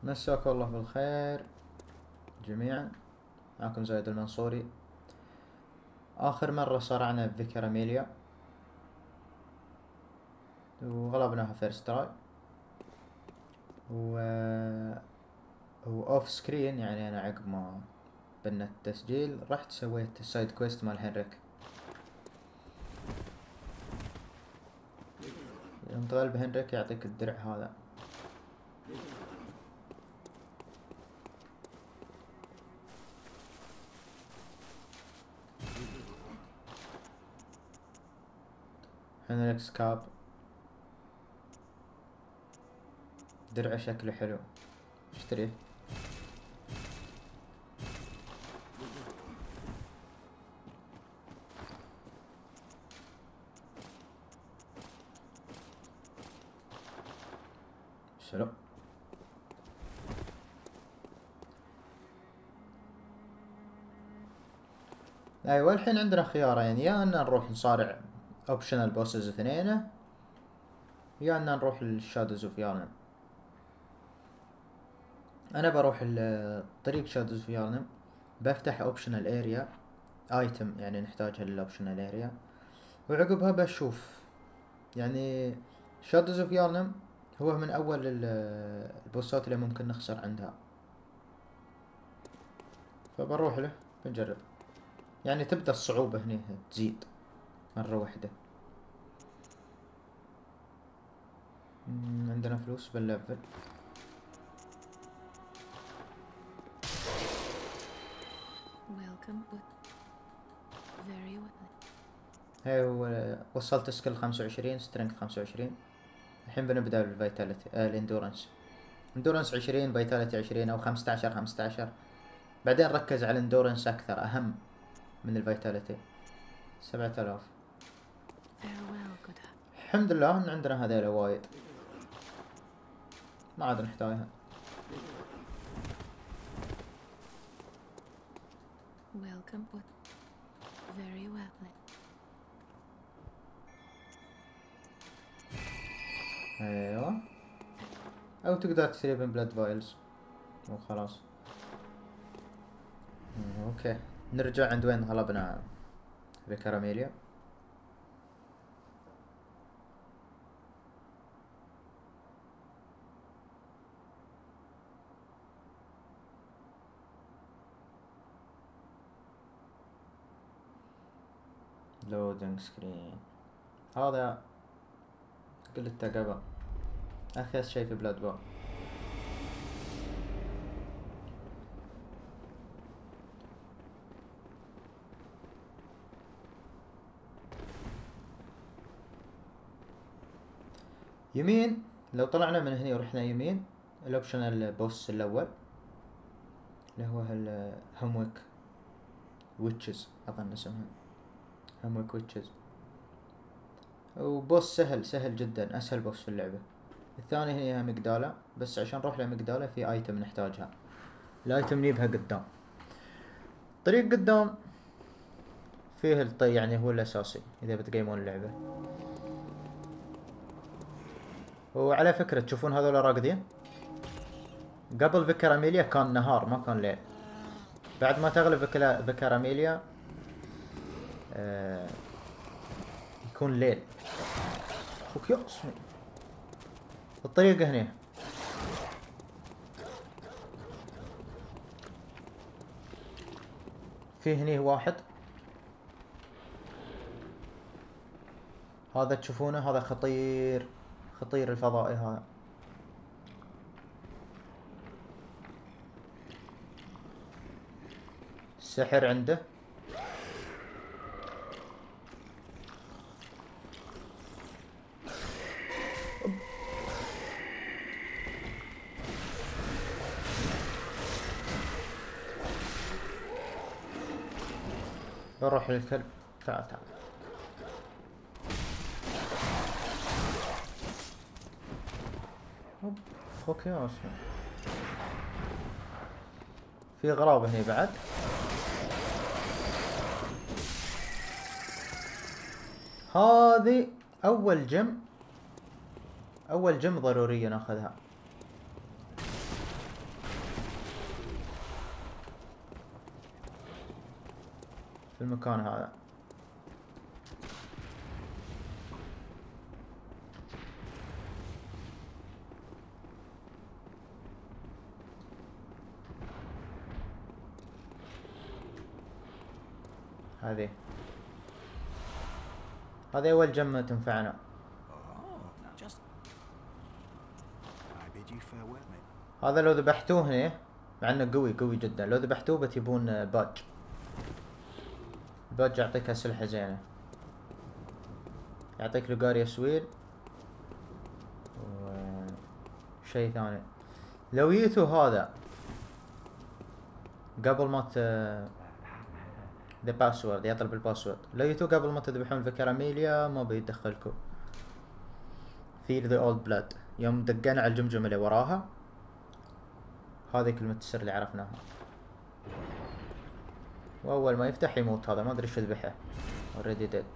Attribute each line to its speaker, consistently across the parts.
Speaker 1: مساكم الله بالخير جميعا. معكم زايد المنصوري. آخر مرة صارعنا بفيكر أميليا وغلبناها فيرست تراي و اوف سكرين، يعني انا عقب ما بنا التسجيل رحت سويت السايد كويست مال هنريك. يوم تغلب هنريك يعطيك الدرع هذا. هنريك سكاب، درع شكله حلو، اشتريه. شلو ايوه، الحين عندنا خيارين، يا ان نروح نصارع اوبشنال بوسز اثنين، يا ان نروح للشادوز اوف يارنم. انا بروح طريق شادوز اوف يارنم، بفتح اوبشنال اريا ايتم يعني نحتاجها للاوبشنال اريا، وعقبها بشوف يعني شادوز اوف يارنم هو من اول البوسات اللي ممكن نخسر عندها، فبروح له بنجرب. يعني تبدأ الصعوبة هنا تزيد مرة واحدة. عندنا فلوس بالليفل. هاي وصلت سكيل 25، سترينث 25. الحين بنبدأ بالفيتاليتي الاندورنس. اندورنس 20، فيتاليتي 20 او 15. بعدين ركز على الاندورنس اكثر، اهم من الفيتاليتي. 7000. الحمد لله ان عندنا هذيلا وايد، ما عاد نحتاجها. ايوه، او تقدر تشتري من بلاد فايلز وخلاص. اوكي، نرجع عند وين غلبنا بكراميليا. لودنج سكرين هذا قلته قبل، اخيس شي في بلاد بور. يمين، لو طلعنا من هنا ورحنا يمين الاوبشن البوس الاول اللي هو الهومويك ويتشز، اظن اسمها هومويك ويتشز. وبوس سهل جدا، اسهل بوس في اللعبة. الثاني هي مقدالة، بس عشان نروح لمقدالة في ايتم نحتاجها، الايتم نجيبها قدام. طريق قدام فيه يعني هو الاساسي اذا بتقيمون اللعبة. وعلى فكرة تشوفون هذول راقدين، قبل فيكر اميليا كان نهار ما كان ليل. بعد ما تغلب فيكر اميليا يكون ليل. اخوك يأسني الطريق هنا. في هني واحد، هذا تشوفونه، هذا خطير، خطير الفضائي هذا. السحر عنده. بروح للكلب، تعال تعال. اخوك يا اسمع، في غراب هني بعد. هذه اول جم ضرورية ناخذها. في المكان هذا. هذه أول جمة تنفعنا. هذا لو ذبحتوه هنا، مع انه قوي جدا، لو ذبحتوه بتجيبون باج. الباج يعطيك أسلحة زينة، يعطيك لقاريا سويل وشي ثاني. لو جيتوا هذا قبل ما ذا باسورد، يطلب الباسورد، لو جيتوا قبل ما تذبحون فيكر أميليا ما بيدخلكم فيل ذا اولد بلاد. يوم دقنا على الجمجمة اللي وراها، هذه كلمة السر اللي عرفناها. واول ما يفتح يموت هذا، ما ادري ايش ذبحه. اوريدي ديد.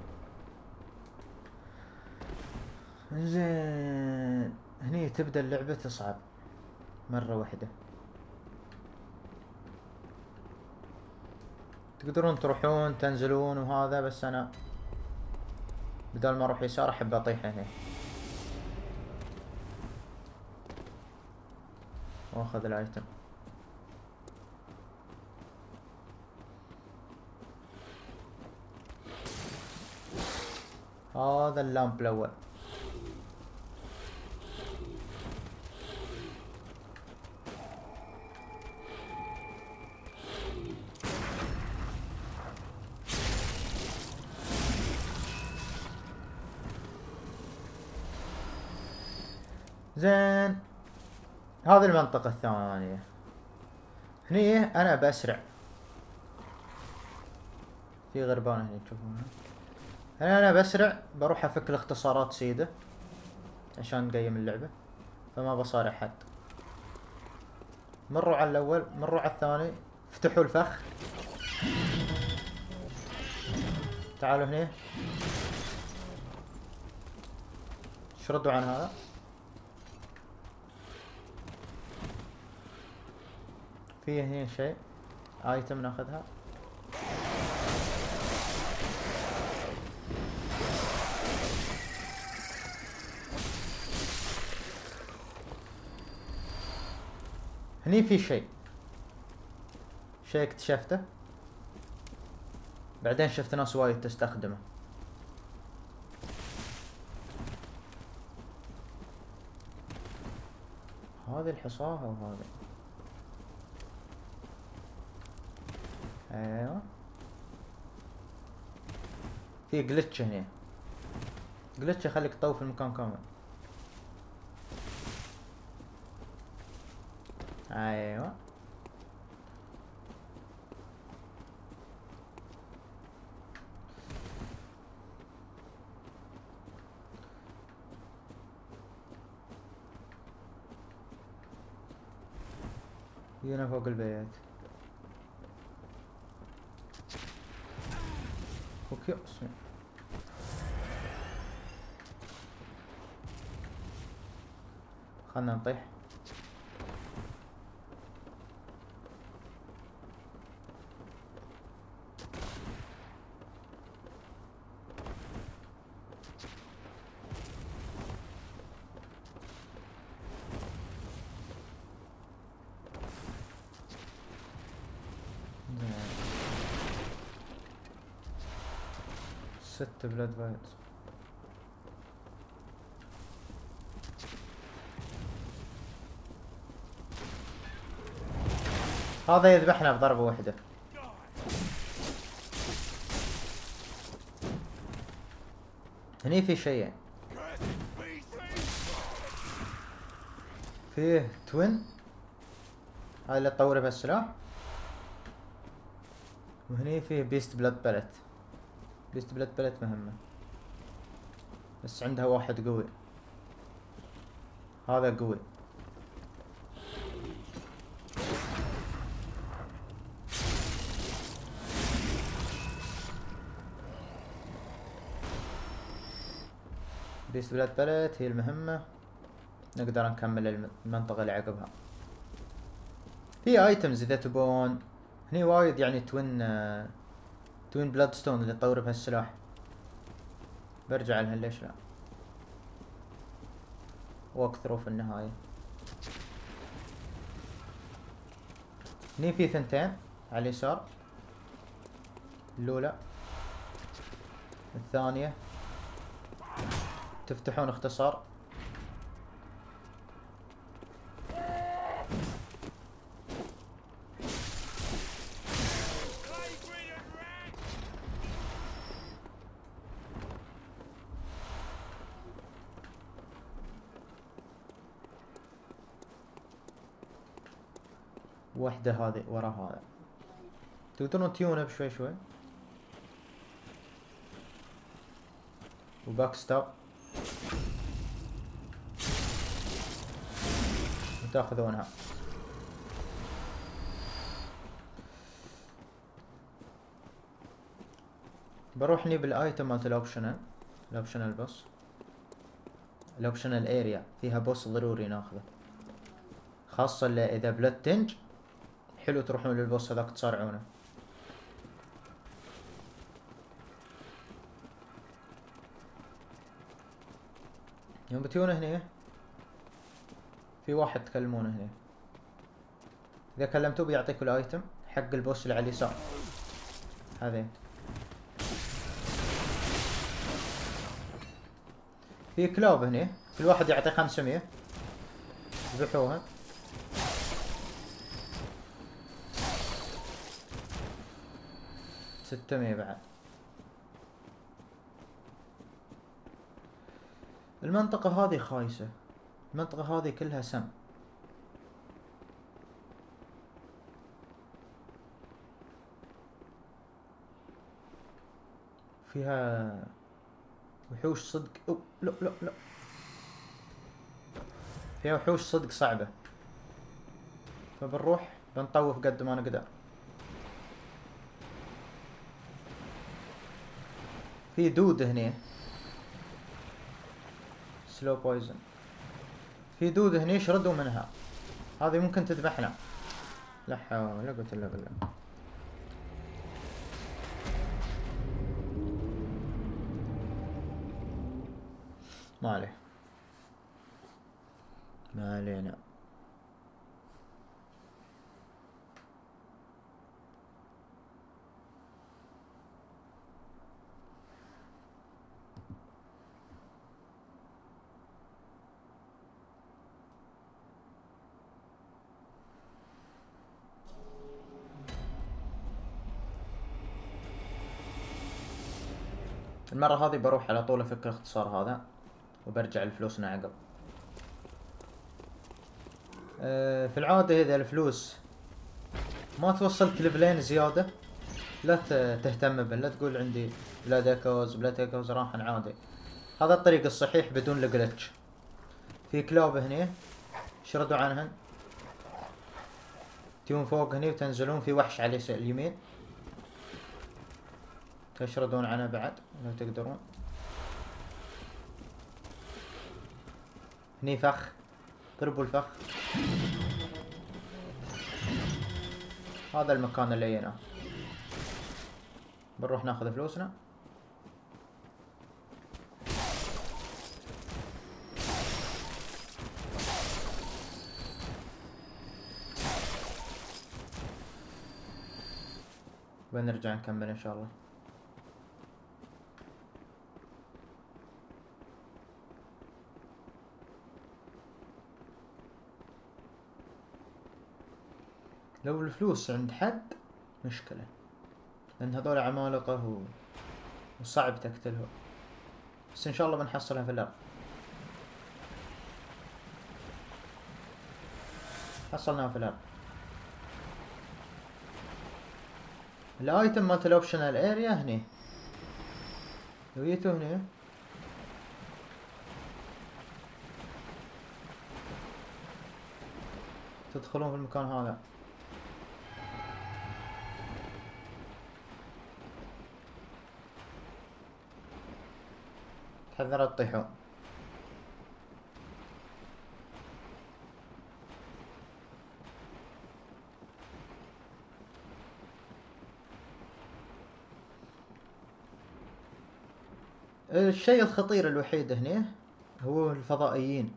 Speaker 1: زين هني تبدا اللعبة تصعب مرة واحدة. تقدرون تروحون تنزلون وهذا، بس انا بدل ما اروح يسار احب اطيح هنا واخذ الايتم. هذا اللامب الاول. زين هذه المنطقة الثانية. هني انا بسرع. في غربان هني تشوفونها. هنا انا بسرع، بروح افك الاختصارات سيدة عشان نقيم اللعبة، فما بصارع حد. مروا على الاول، مروا على الثاني، افتحوا الفخ. تعالوا هنا، شردوا عن هذا. فيه هنا شيء، ايتم ناخذها. هني في شيء اكتشفته، بعدين شفت ناس وايد تستخدمه. هذه الحصاة وهذه. ايوه في جلتش هنا، جلتش يخليك تطوف المكان كامل. ايوه هنا فوق البيت. اوكي اسمع. خلنا نطيح. ست بلاد فايتس. هذا يذبحنا بضربة واحدة. هني في شيء، فيه توين، هاي اللي تطوره بالسلاح. وهني فيه بيست بلاد بلت. بيست بلاد بلت مهمة، بس عندها واحد قوي. هذا قوي. بيست بلاد بلت هي المهمة. نقدر نكمل المنطقة اللي عقبها. في ايتمز اذا تبون هني وايد، يعني توين توين بلاد ستون اللي تطور بهالسلاح برجع لها، ليش لا. ووك ثرو في النهاية. هني في ثنتين على اليسار، الأولى الثانية. تفتحون اختصار. وحدة هذه ورا هذا، تقدرون تيونه بشوي شوي. وباك ستاب وتاخذونها. بروح هني بالايتم مالت الاوبشنال بوس. الاوبشنال اريا فيها بوس ضروري ناخذه، خاصة اذا بلاد تنج حلو تروحون للبوس هذاك تصارعونه. يوم بتيونه هني في واحد تكلمونه هني، اذا كلمتوه بيعطيكوا الايتم حق البوس اللي على اليسار هذين. في كلوب هني، كل واحد يعطي 500. ذبحوها. ستمية بعد. المنطقة هذه خايسة، المنطقة هذه كلها سم. فيها وحوش صدق. أوه لا لا لا، فيها وحوش صدق صعبة، فبنروح بنطوف قد ما نقدر. في دود هني سلو بويزن، في دود هني شردوا منها، هذه ممكن تذبحنا. لا حول ولا قوة الا بالله. ما عليه، ما علينا. المرة هذه بروح على طول افك الاختصار هذا وبرجع لفلوسنا عقب. في العادة اذا الفلوس ما توصلك ليفلين زيادة لا تهتم به، لا تقول عندي بلاد ايكوز راح عادي. هذا الطريق الصحيح بدون الجلتش. في كلاب هني شردوا عنهن، تيون فوق هني وتنزلون في وحش على اليمين تشردون عنه بعد لو تقدرون. هني فخ، ضربوا الفخ. هذا المكان اللي جيناه. بنروح ناخذ فلوسنا. ونرجع نكمل ان شاء الله. لو الفلوس عند حد مشكلة، لان هذول عمالقة وصعب تقتلهم، بس ان شاء الله بنحصلها في الارض. حصلناها في الارض. الايتم مالت الاوبشنال اريا هني، لو جيتوا هني تدخلون في المكان هذا. تحذروا تطيحون. الشيء الخطير الوحيد هنا هو الفضائيين.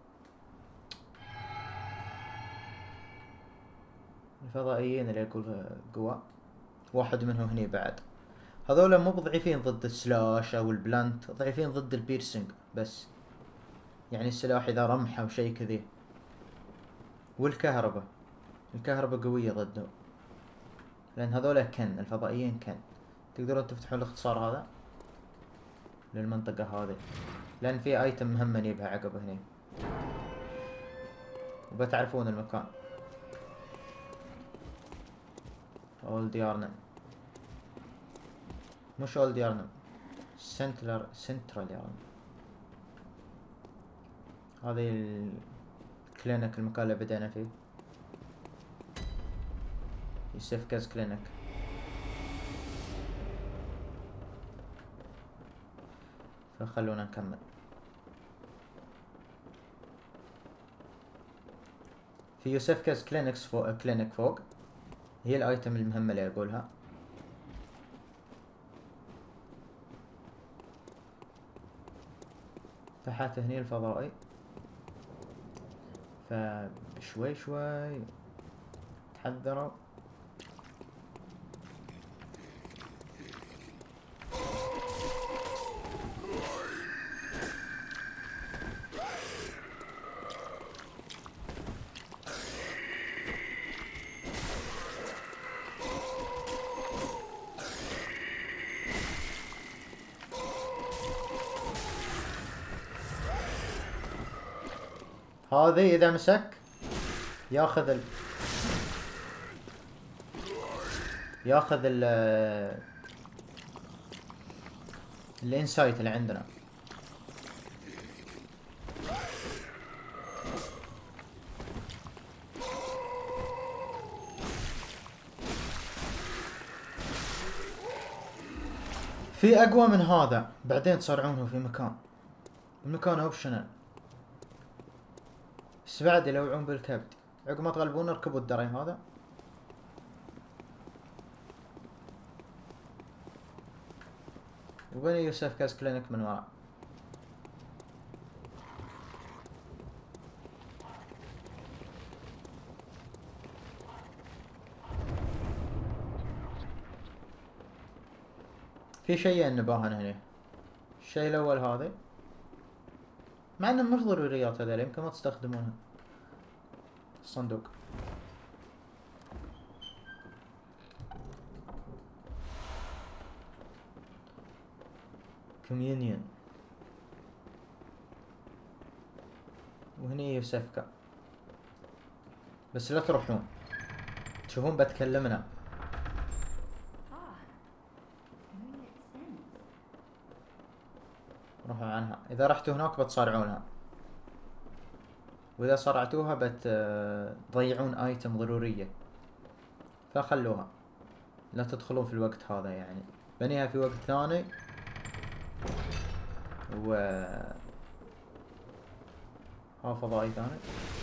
Speaker 1: الفضائيين اللي يقول قوة، واحد منهم هني بعد. هذولا مو ضعيفين ضد السلاش او البلانت، ضعيفين ضد البيرسينج بس. يعني السلاح اذا رمح او شيء كذي. والكهرباء، الكهرباء قوية ضده، لان هذولا كن الفضائيين كن. تقدرون تفتحون الاختصار هذا للمنطقة هذه، لان في ايتم مهم نجيبها عقب هنا، وبتعرفون المكان. اول ديارنا، مش اول ديارنا، سنترال يارنا. هذه الكلينك، المكان اللي بدأنا فيه، يوسفكاز كلينك. فخلونا نكمل. في يوسفكاز كلينكس فوق، كلينك فوق، هي الايتم المهمة اللي اقولها. تحت هني الفضائي، فشوي شوي تحذروا. هذه اذا مسك ياخذ ياخذ الانسايت اللي عندنا. في اقوى من هذا بعدين تصارعونه في مكان، المكان اوبشنال، بس بعد يلوعون بالكبد. عقب ما تغلبون اركبوا الدري هذا. وبني يوسف كاز كلينك من وراء. في شيئين نباهن هنا. الشيء الاول هذا، مع انه مش ضروريات هذول، يمكن ما تستخدمونها. الصندوق. كوميونيون. وهني يوسفكا، بس لا تروحون تشوفون بتكلمنا. روحوا عنها، اذا رحتوا هناك بتصارعونها، واذا صرعتوها بتضيعون ايتم ضرورية، فخلوها، لا تدخلون في الوقت هذا يعني، بنيها في وقت ثاني. و ها فضائي ثاني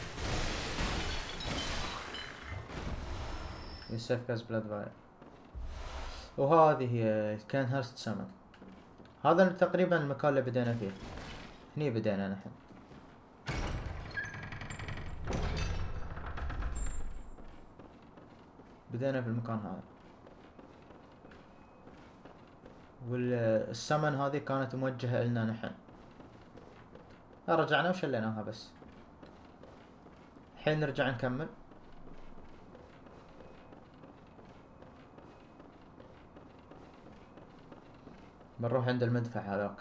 Speaker 1: يوسفكاز بلاد فاير. وهذه هي كان هرست سمن. هذا تقريبا المكان اللي بدينا فيه، هني بدينا نحن. بدينا في المكان هذا، والسمن هذه كانت موجهة لنا نحن. رجعنا وشليناها بس. الحين نرجع نكمل. بنروح عند المدفع هذاك.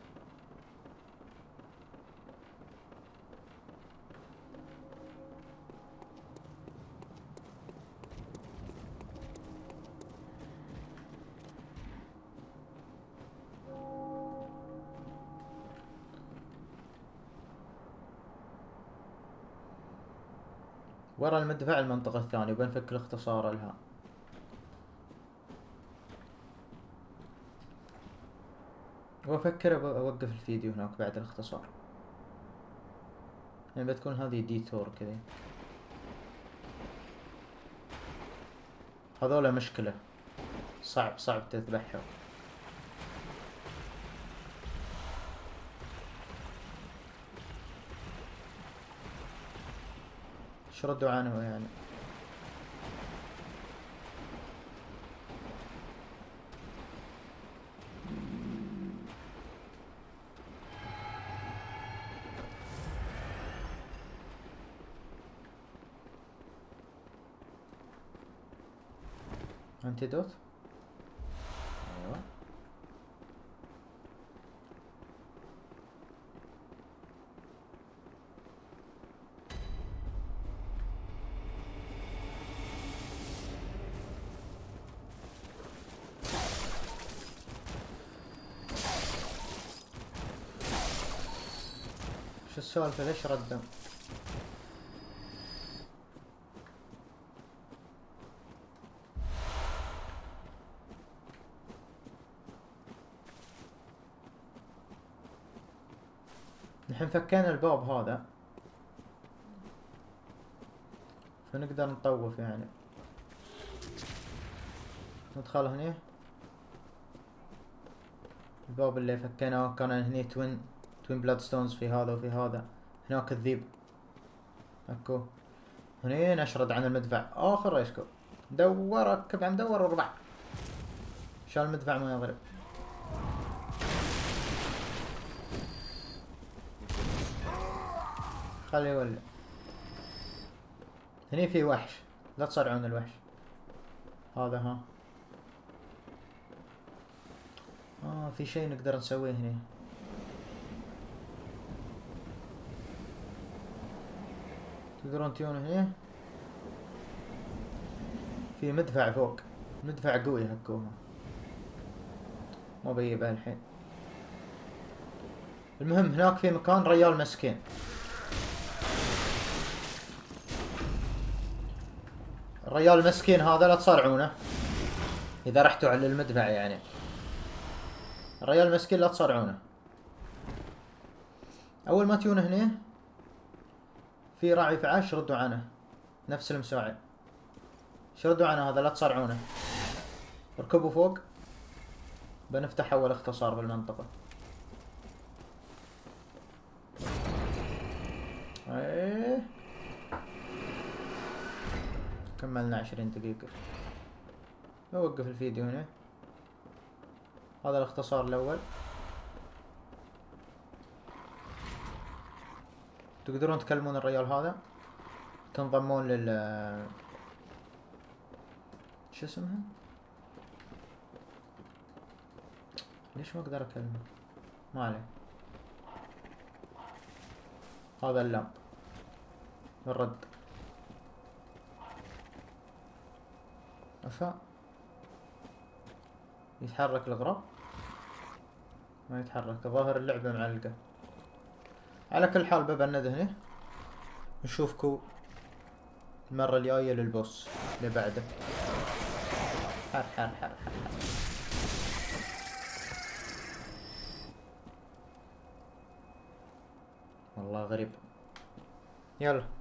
Speaker 1: ورا المدفع المنطقة الثانية، وبنفك الاختصار لها. وافكر اوقف الفيديو هناك بعد الاختصار، يعني بتكون هذه ديتور كذا. هذولا مشكلة، صعب تذبحهم. ايش ردوا عنه يعني؟ انتيدوت. ايوه. شو السالفة؟ ليش ردوا؟ الحين فكينا الباب هذا، فنقدر نطوف يعني. ندخل هني. الباب اللي فكيناه كان هني توين بلاد ستونز، في هذا وفي هذا. هناك الذيب اكو. هني نشرد عن المدفع اخر ريسكو. دور ركب، عم دور اربع. شال المدفع ما يضرب. خليه يولع. هني في وحش، لا تصارعون الوحش هذا. ها في شيء نقدر نسويه هني. تقدرون تجون هني. في مدفع فوق، مدفع قوي هكوها، ما بيجيبها الحين. المهم هناك في مكان ريال مسكين. الريال المسكين هذا لا تصارعونه اذا رحتوا على المدفع يعني. الريال المسكين لا تصارعونه. اول ما تجون هنا في راعي فعاش، ردوا عنه. نفس المساعد، شردوا عنه هذا، لا تصارعونه. اركبوا فوق، بنفتح اول اختصار بالمنطقة. ايه كملنا 20 دقيقة. بوقف الفيديو هنا. هذا الاختصار الاول. تقدرون تكلمون الرجال هذا، تنضمون لل شو اسمها؟ ليش ما اقدر اكلمه؟ ما عليه. هذا اللامب الرد. افا يتحرك الغراب؟ ما يتحرك، ظاهر اللعبة معلقة. على كل حال ببند هنا. نشوفكم المرة الجاية للبوس اللي بعده. حر حر حر حر, حر. والله غريب. يلا.